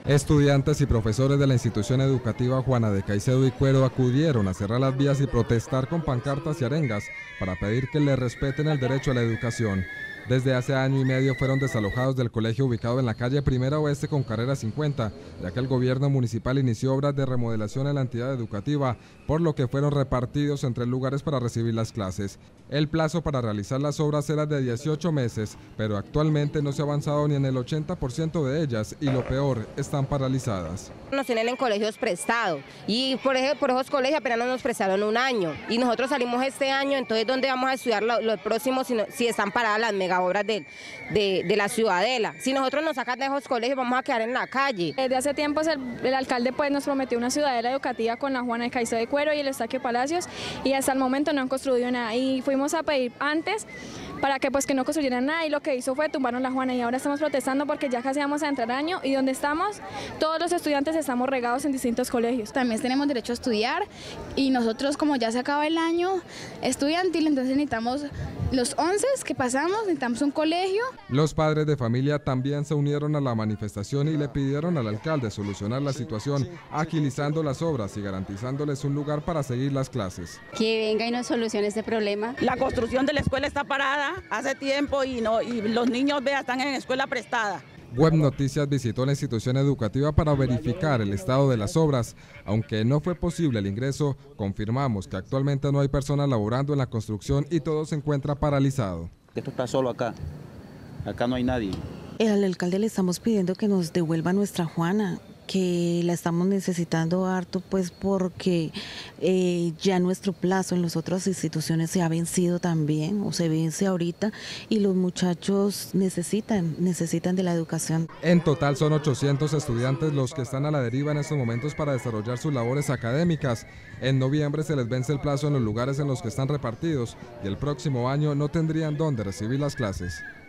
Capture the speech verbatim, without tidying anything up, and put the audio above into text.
Estudiantes y profesores de la institución educativa Juana de Caicedo y Cuero acudieron a cerrar las vías y protestar con pancartas y arengas para pedir que les respeten el derecho a la educación. Desde hace año y medio fueron desalojados del colegio ubicado en la calle Primera Oeste con carrera cincuenta, ya que el gobierno municipal inició obras de remodelación en la entidad educativa, por lo que fueron repartidos en tres lugares para recibir las clases. El plazo para realizar las obras era de dieciocho meses, pero actualmente no se ha avanzado ni en el ochenta por ciento de ellas y lo peor, están paralizadas. Nos tienen en colegios prestados y por, ejemplo, por esos colegios apenas nos prestaron un año y nosotros salimos este año, entonces ¿dónde vamos a estudiar lo, lo próximo si, no, si están paradas las mega obras de, de, de la Ciudadela? Si nosotros nos sacan de esos colegios vamos a quedar en la calle. Desde hace tiempo el, el alcalde pues nos prometió una Ciudadela educativa con la Juana de Caicedo y Cuero y el Estaquio Palacios y hasta el momento no han construido nada y fuimos a pedir antes para que pues que no construyeran nada y lo que hizo fue tumbaron la Juana y ahora estamos protestando porque ya casi vamos a entrar año y donde estamos todos los estudiantes estamos regados en distintos colegios. También tenemos derecho a estudiar y nosotros como ya se acaba el año estudiantil entonces necesitamos los once que pasamos, necesitamos un colegio. Los padres de familia también se unieron a la manifestación y le pidieron al alcalde solucionar la situación, agilizando las obras y garantizándoles un lugar para seguir las clases. Que venga y nos solucione este problema. La construcción de la escuela está parada hace tiempo y, no, y los niños vea, están en escuela prestada. Web Noticias visitó la institución educativa para verificar el estado de las obras. Aunque no fue posible el ingreso, confirmamos que actualmente no hay personas laborando en la construcción y todo se encuentra paralizado. Esto está solo acá, acá no hay nadie. Al alcalde le estamos pidiendo que nos devuelva nuestra Juana, que la estamos necesitando harto pues porque eh, ya nuestro plazo en las otras instituciones se ha vencido también o se vence ahorita y los muchachos necesitan, necesitan de la educación. En total son ochocientos estudiantes los que están a la deriva en estos momentos para desarrollar sus labores académicas. En noviembre se les vence el plazo en los lugares en los que están repartidos y el próximo año no tendrían dónde recibir las clases.